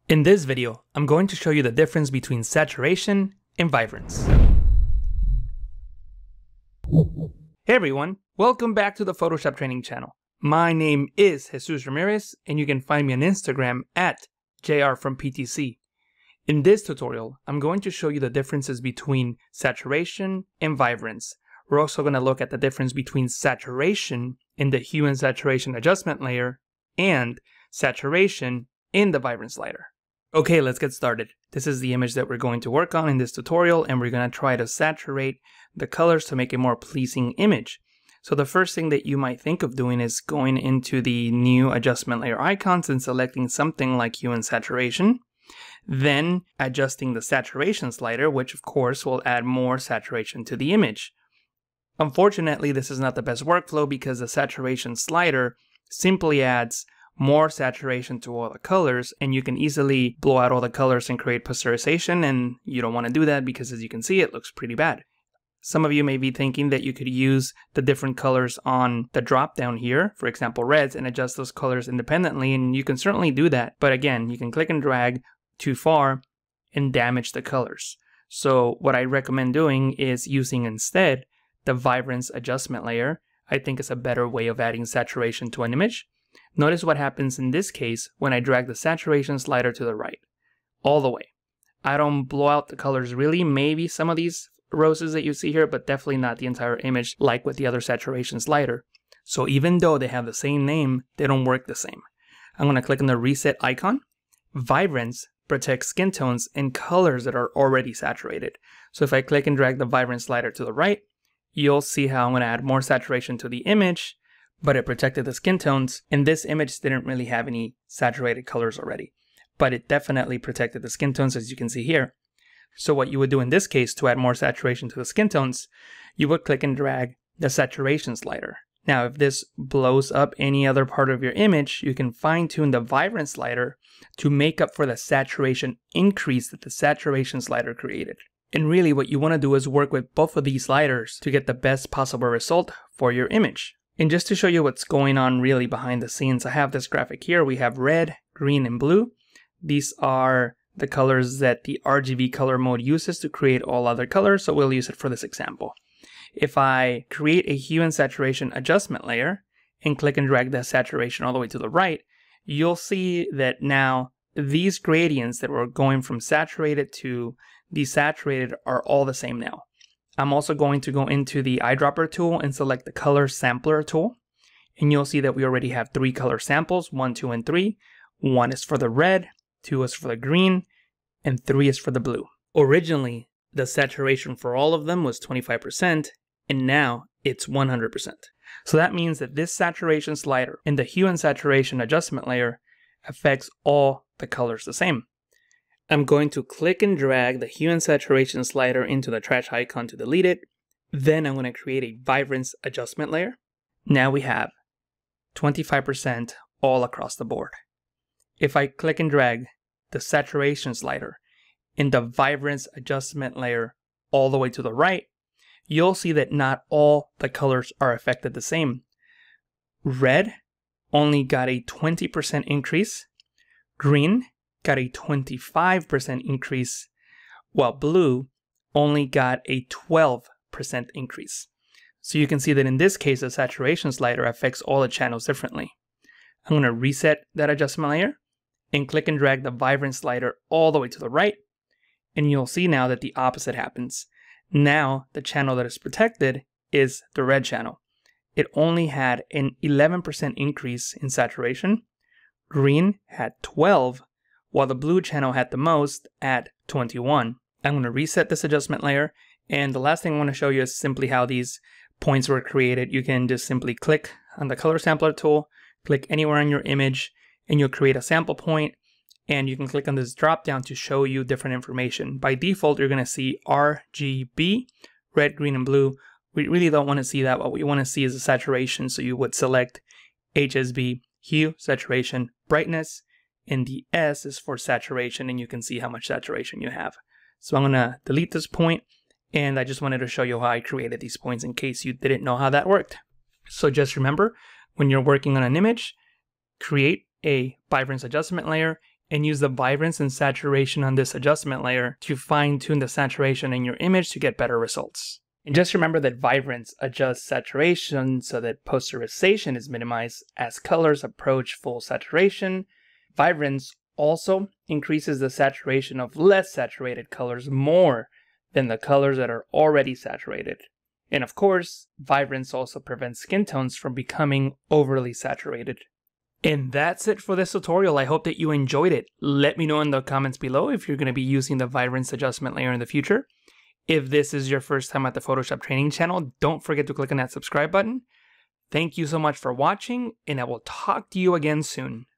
In this video, I'm going to show you the difference between saturation and vibrance. Hey everyone, welcome back to the Photoshop Training Channel. My name is Jesus Ramirez, and you can find me on Instagram at JRFromPTC. In this tutorial, I'm going to show you the differences between saturation and vibrance. We're also going to look at the difference between saturation in the hue and saturation adjustment layer and saturation in the vibrance slider. Okay, let's get started. This is the image that we're going to work on in this tutorial, and we're going to try to saturate the colors to make a more pleasing image. So the first thing that you might think of doing is going into the new adjustment layer icons and selecting something like hue and saturation. Then adjusting the saturation slider, which of course will add more saturation to the image. Unfortunately, this is not the best workflow because the saturation slider simply adds more saturation to all the colors, and you can easily blow out all the colors and create pasteurization, and you don't want to do that because, as you can see, it looks pretty bad. Some of you may be thinking that you could use the different colors on the drop down here, for example reds, and adjust those colors independently, and you can certainly do that, but again, you can click and drag too far and damage the colors. So what I recommend doing is using instead the vibrance adjustment layer. I think it's a better way of adding saturation to an image. Notice what happens in this case when I drag the saturation slider to the right, all the way. I don't blow out the colors really, maybe some of these roses that you see here, but definitely not the entire image like with the other saturation slider. So even though they have the same name, they don't work the same. I'm going to click on the reset icon. Vibrance protects skin tones and colors that are already saturated. So if I click and drag the vibrance slider to the right, you'll see how I'm going to add more saturation to the image, but it protected the skin tones, and this image didn't really have any saturated colors already. But it definitely protected the skin tones, as you can see here. So what you would do in this case to add more saturation to the skin tones, you would click and drag the saturation slider. Now if this blows up any other part of your image, you can fine-tune the vibrance slider to make up for the saturation increase that the saturation slider created. And really what you want to do is work with both of these sliders to get the best possible result for your image. And just to show you what's going on really behind the scenes, I have this graphic here. We have red, green, and blue. These are the colors that the RGB color mode uses to create all other colors, so we'll use it for this example. If I create a hue and saturation adjustment layer and click and drag the saturation all the way to the right, you'll see that now these gradients that were going from saturated to desaturated are all the same now. I'm also going to go into the eyedropper tool and select the color sampler tool. And you'll see that we already have 3 color samples, 1, 2, and 3. 1 is for the red, 2 is for the green, and 3 is for the blue. Originally, the saturation for all of them was 25%, and now it's 100%. So that means that this saturation slider in the hue and saturation adjustment layer affects all the colors the same. I'm going to click and drag the hue and saturation slider into the trash icon to delete it. Then I'm going to create a vibrance adjustment layer. Now we have 25% all across the board. If I click and drag the saturation slider in the vibrance adjustment layer all the way to the right, you'll see that not all the colors are affected the same. Red only got a 20% increase. Green got a 25% increase, while blue only got a 12% increase. So you can see that in this case, the saturation slider affects all the channels differently. I'm going to reset that adjustment layer and click and drag the vibrance slider all the way to the right, and you'll see now that the opposite happens. Now the channel that is protected is the red channel. It only had an 11% increase in saturation. Green had 12%, while the blue channel had the most at 21%. I'm going to reset this adjustment layer, and the last thing I want to show you is simply how these points were created. You can just simply click on the color sampler tool, click anywhere on your image, and you'll create a sample point, and you can click on this drop down to show you different information. By default, you're going to see RGB, red, green, and blue. We really don't want to see that. What we want to see is the saturation, so you would select HSB, hue, saturation, brightness, and the S is for saturation, and you can see how much saturation you have. So I'm going to delete this point, and I just wanted to show you how I created these points in case you didn't know how that worked. So just remember, when you're working on an image, create a vibrance adjustment layer and use the vibrance and saturation on this adjustment layer to fine-tune the saturation in your image to get better results. And just remember that vibrance adjusts saturation so that posterization is minimized as colors approach full saturation. Vibrance also increases the saturation of less saturated colors more than the colors that are already saturated. And of course, vibrance also prevents skin tones from becoming overly saturated. And that's it for this tutorial. I hope that you enjoyed it. Let me know in the comments below if you're going to be using the vibrance adjustment layer in the future. If this is your first time at the Photoshop training channel, don't forget to click on that subscribe button. Thank you so much for watching, and I will talk to you again soon.